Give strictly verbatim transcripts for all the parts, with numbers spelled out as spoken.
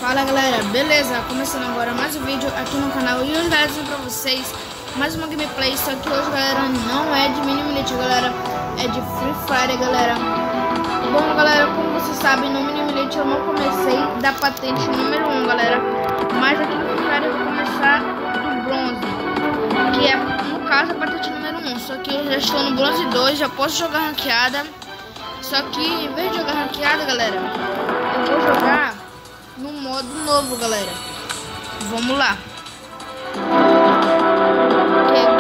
Fala galera, beleza? Começando agora mais um vídeo aqui no canal. E hoje, galera, eu pra vocês mais uma gameplay. Só que hoje, galera, não é de Mini Millet, galera, é de Free Fire, galera. Bom, galera, como vocês sabem, no Mini Millet eu não comecei da patente número um, galera. Mas aqui no Free Fire eu vou começar do bronze, que é, no caso, a patente número um. Só que eu já estou no bronze dois, já posso jogar ranqueada. Só que, em vez de jogar ranqueada, galera, eu vou jogar no modo novo, galera. Vamos lá. Que é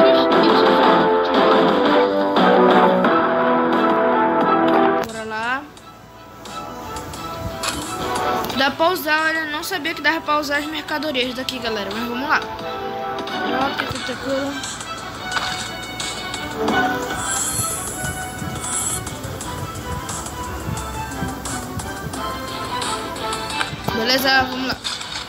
Bora lá. Dá pra usar, olha, não sabia que dava pra usar as mercadorias daqui, galera. Mas vamos lá. Troca, que Beleza, vamos lá.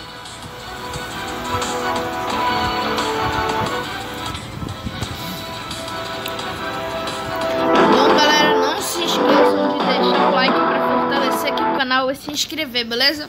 Bom, galera, não se esqueçam de deixar o like para fortalecer aqui o canal e se inscrever, beleza?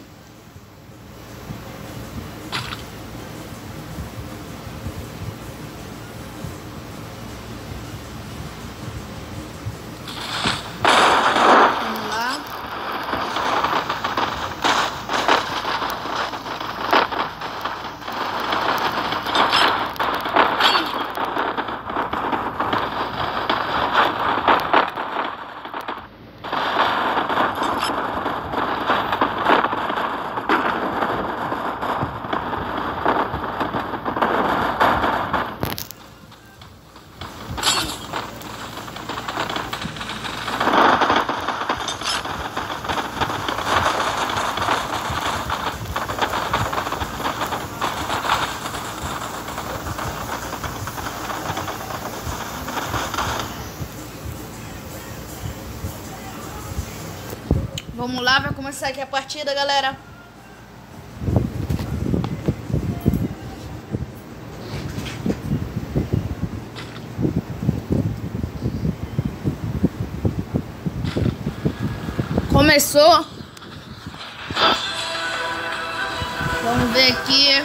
Vamos lá, vai começar aqui a partida, galera. Começou. Vamos ver aqui.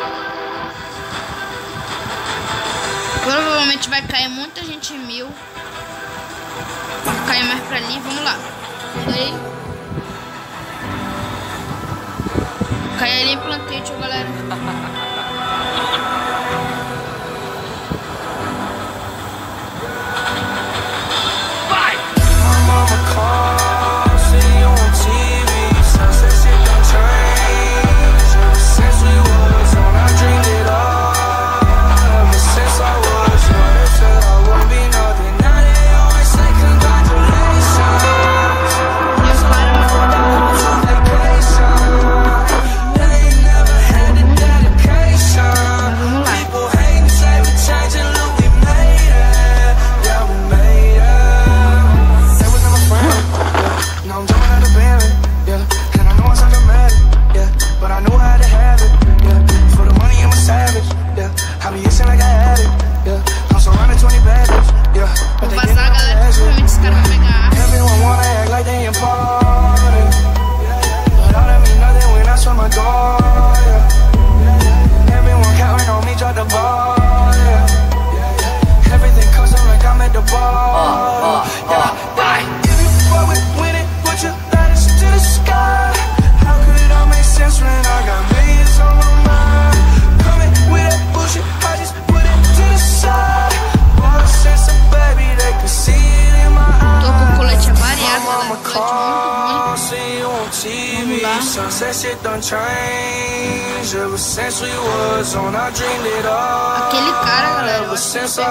Provavelmente vai cair muita gente em mil. Vai cair mais pra ali, vamos lá. Aí. Cai ali em plantation, galera. Vai! Aquele cara, galera, eu acho que você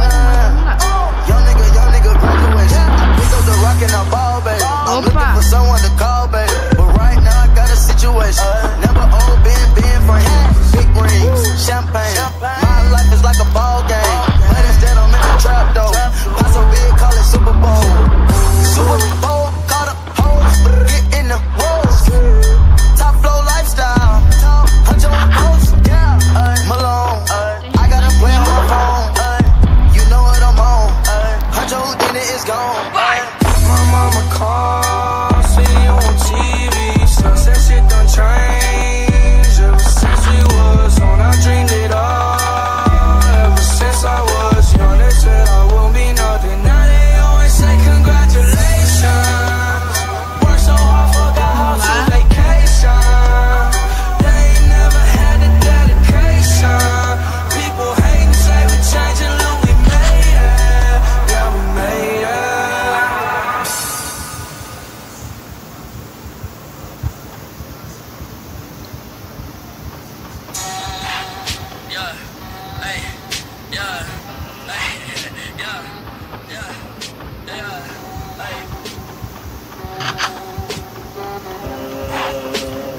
Opa!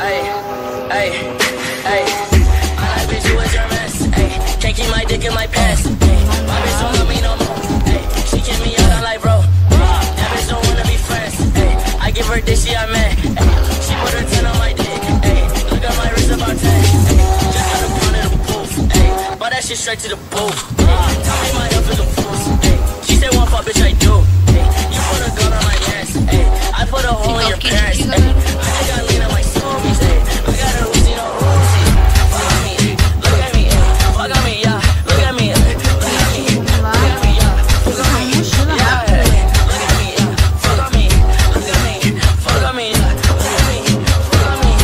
Ay, ay, ay. I like bitch, you was your mess. Ay, can't keep my dick in my pants. Ay, my bitch don't love me no more. Ay, she kick me out, I'm like, bro. Ay, that bitch don't wanna be friends. Ay, I give her dick, she a man. Ay, she put her ten on my dick. Ay, look at my wrist about ten. Ay, just got a pound in the booth. Ay, but that shit straight to the booth. Ay, tell me my health is a fools. Ay, she said one fuck, bitch, I do. Ay, you put a gun on my ass. Ay, I put a hole in your pants. Ay, I got lean on my smoothies. Ay, I got a Uzi, no Uzi. Fuck on me, look at me, fuck on me, yeah. Look at me, look at me, look at me, yeah. Fuck on me, yeah. Look at me, fuck on me, look at me, fuck on me, yeah. Look at me, fuck on me,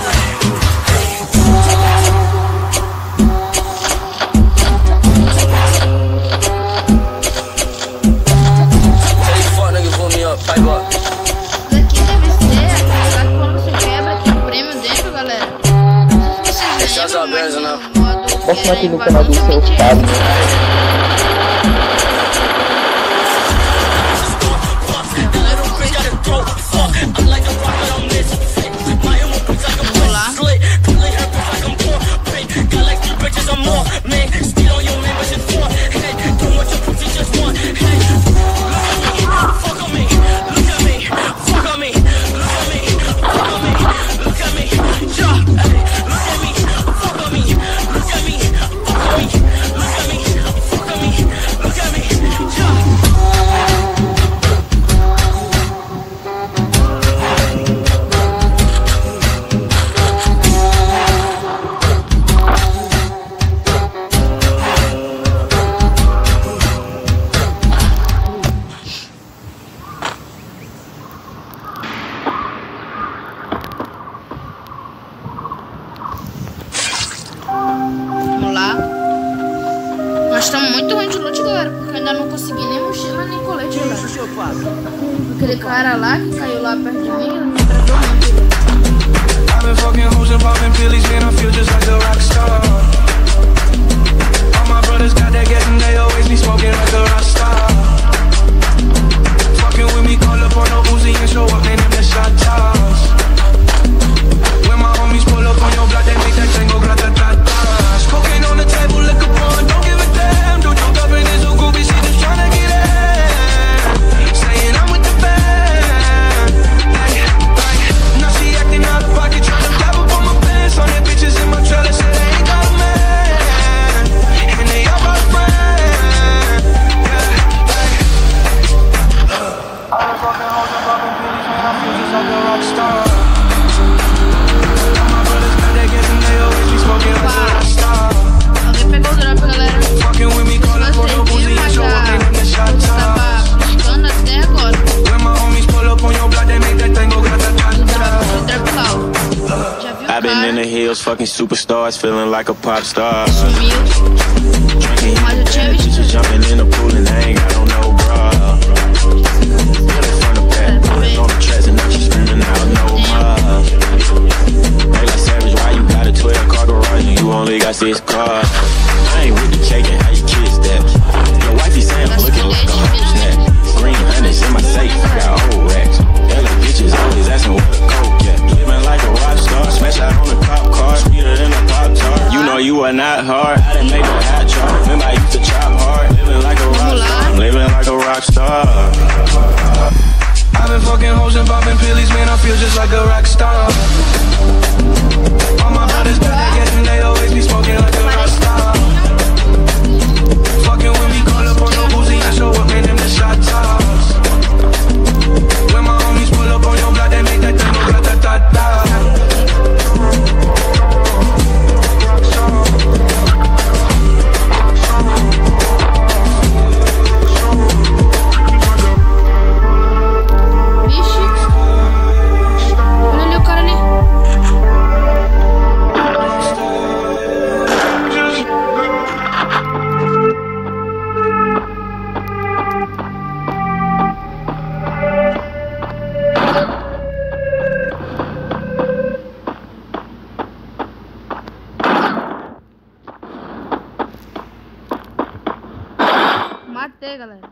yeah. Hey, fuck nigga, pull me up, pipe up. Mostra aqui no canal do seu Fábio. Nós estamos muito ruim de loot, galera, porque eu ainda não consegui nem mochila nem colete, galera. Aquele cara lá que caiu lá perto de mim, ele me trazou muito. I've been fucking hoes and popping pillies, man, I feel just like a rock star. All my brothers got that gas and they always be smoking like a rock star. Fucking with me, call up on the Uzi and show up, man, them the shot toss. When my homies pull up on your block, they make that tango grata-ta-ta. Smoking on the table, liquor porn, don't give a damn. Dude, your girlfriend is a groupie, she just tryna get in. Saying I'm with the band. Like, like, now she acting out of pocket, tryna grab up on my pants. On that bitches in my trailer, said they ain't got a man. And they all got a friend. Yeah, like, I've been fucking hoes and popping pillies, man, I feel just like a rock star. All my brothers got that gas and they always be smoking like a rock star. Alguém pegou o drop, galera. Se vocês viram, mas a eu tava buscando até agora. O drop, o drop lá, ó. Já viu o cara? I've been in the hills, fucking superstars, feeling like a pop star. Sumiu. Mas eu tinha visto. Just jumping in the pool and I ain't got on no bra. From the back, pulling on the tracks and now she's screaming out no more. Hey, like Savage, why you got a twelve car garage and you only got six cars? I ain't with the cake and how you kiss that. Your wifey say I'm looking like a whole snack. Green hundreds in my safe, I got old racks. L A bitches always asking what the coke at. Living like a rock star, smash out on the cop car, sweeter than a pop tart. You know you are not hard, I didn't make a hot chart. Remember I used to chop hard, living like a rock star, I'm living like a rock star. I've been fucking hoes and popping pillies, man, I feel just like a rock star. All my brothers got that gas and they always be smoking like a rock star. Fucking with me, call up on the Uzi and show up, man, them the shot toss. When my homies pull up on your block, they make that thing go grata-ta-ta. Matei, galera.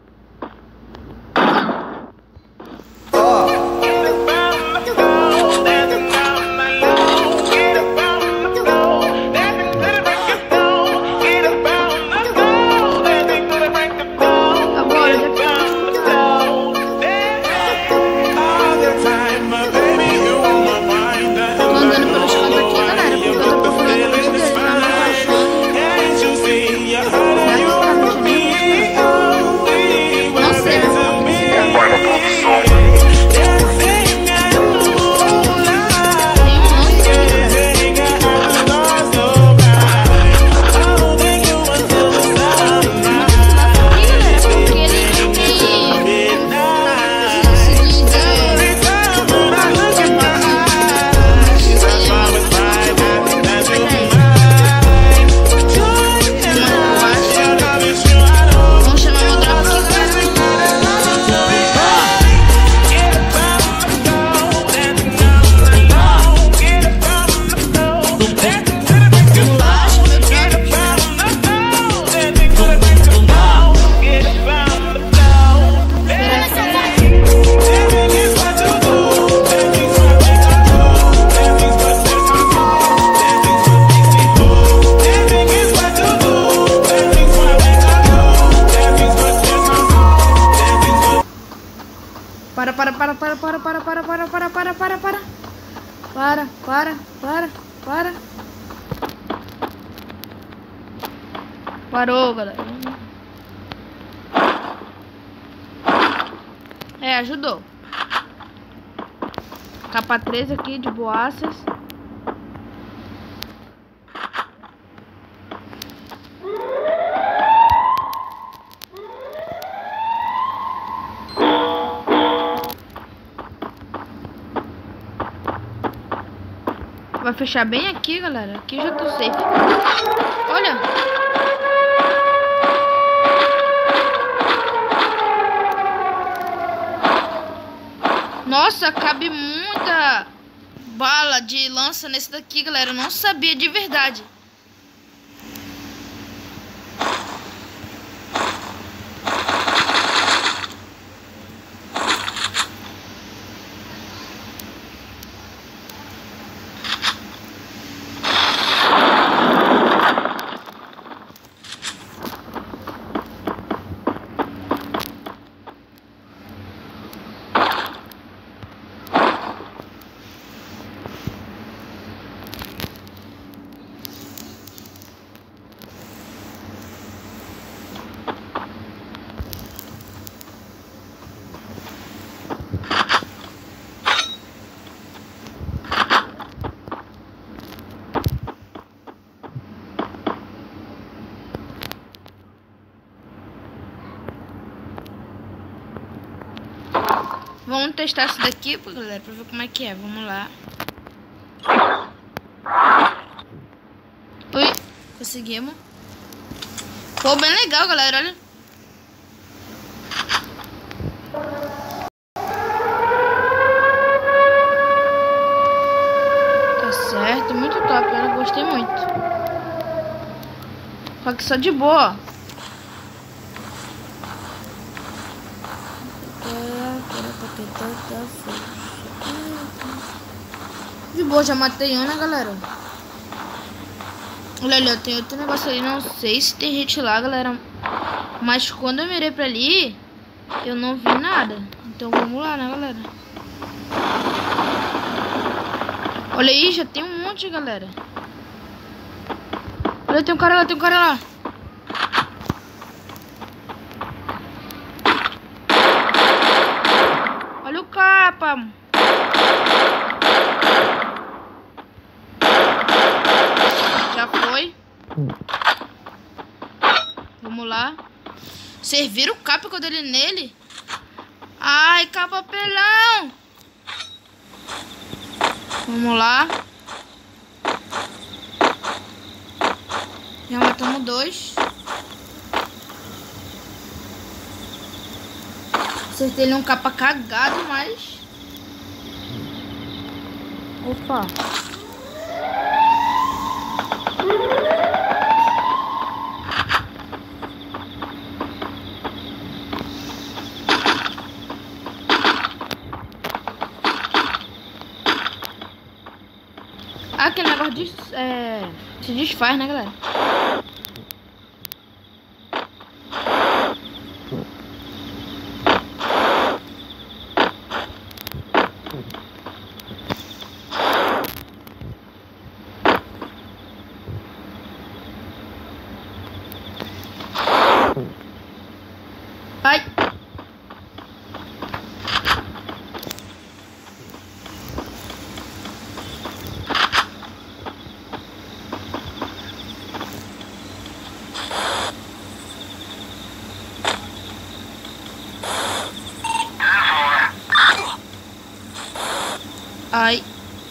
para, para, para. Parou, galera. É, ajudou. Capa três aqui de boaças. Vai fechar bem aqui, galera. Aqui eu já tô safe. Olha. Nossa, cabe muita bala de lança nesse daqui, galera. Eu não sabia de verdade. Vamos testar isso daqui, galera, pra ver como é que é. Vamos lá. Ui, conseguimos. Pô, bem legal, galera, olha. Tá certo, muito top, eu gostei muito. Só que só de boa. De boa, já matei um, né, galera? Olha ali, ó, tem outro negócio ali, não sei se tem hit lá, galera. Mas quando eu mirei pra ali, eu não vi nada. Então vamos lá, né, galera? Olha aí, já tem um monte, galera. Olha, tem um cara lá, tem um cara lá. Olha o capa. Já foi. Vamos lá. Vocês viram o capa quando ele nele? Ai, capa pelão. Vamos lá. Já matamos dois. Acertei ele um capa cagado, mas... Opa. Ah, aquele negócio de, é, se desfaz, né, galera? Ai. Ai.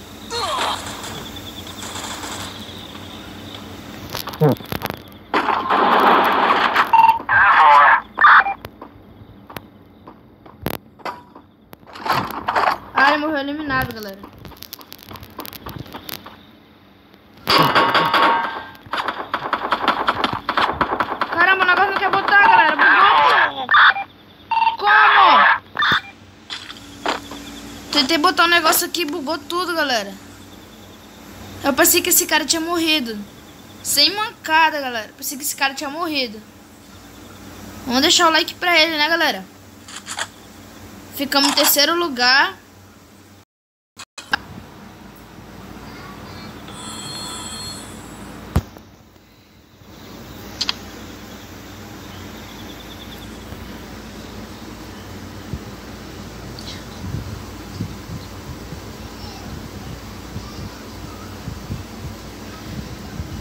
Ah, ele morreu eliminado, galera. Caramba, o negócio não quer botar, galera. Bugou. Como? Tentei botar um negócio aqui e bugou tudo, galera. Eu pensei que esse cara tinha morrido. Sem mancada, galera. Pensei que esse cara tinha morrido. Vamos deixar o like pra ele, né, galera? Ficamos em terceiro lugar.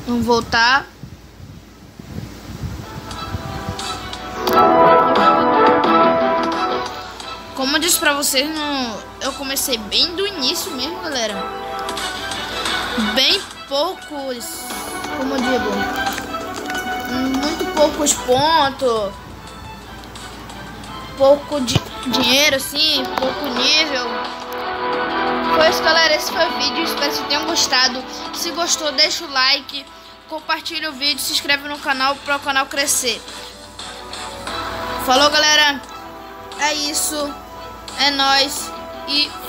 Vamos voltar. Como eu disse pra vocês, no... eu comecei bem do início mesmo, galera. Bem poucos, como eu digo, muito poucos pontos, pouco de dinheiro, assim, pouco nível. Foi isso, galera, esse foi o vídeo, espero que vocês tenham gostado. Se gostou, deixa o like, compartilha o vídeo, se inscreve no canal para o canal crescer. Falou, galera, é isso, é nóis e